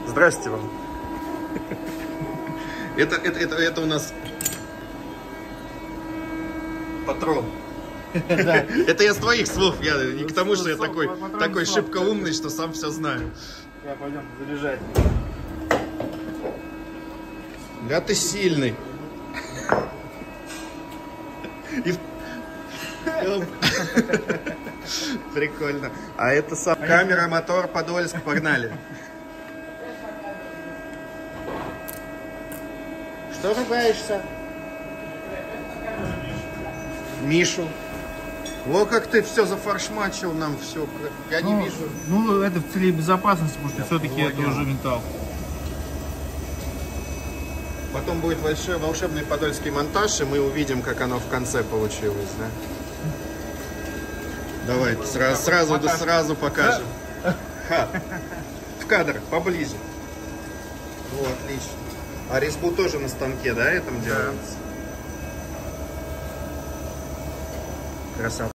Здрасте вам. Это у нас патрон. Это я с твоих слов. Я не к тому, что я такой шибко умный, что сам все знаю. Я пойдем заряжать. Да ты сильный. Прикольно. А это сам камера, мотор, Подольск, погнали. Что ругаешься? Мишу. Во как ты все зафаршмачил нам, все. Я не вижу. Ну, это в целях безопасности, потому что все-таки это уже металл. Потом будет большой волшебный подольский монтаж, и мы увидим, как оно в конце получилось, да? Давай, сразу покажем. Ха. В кадр, поближе. О, отлично. А резьбу тоже на станке, да, этом делается? Красавчик.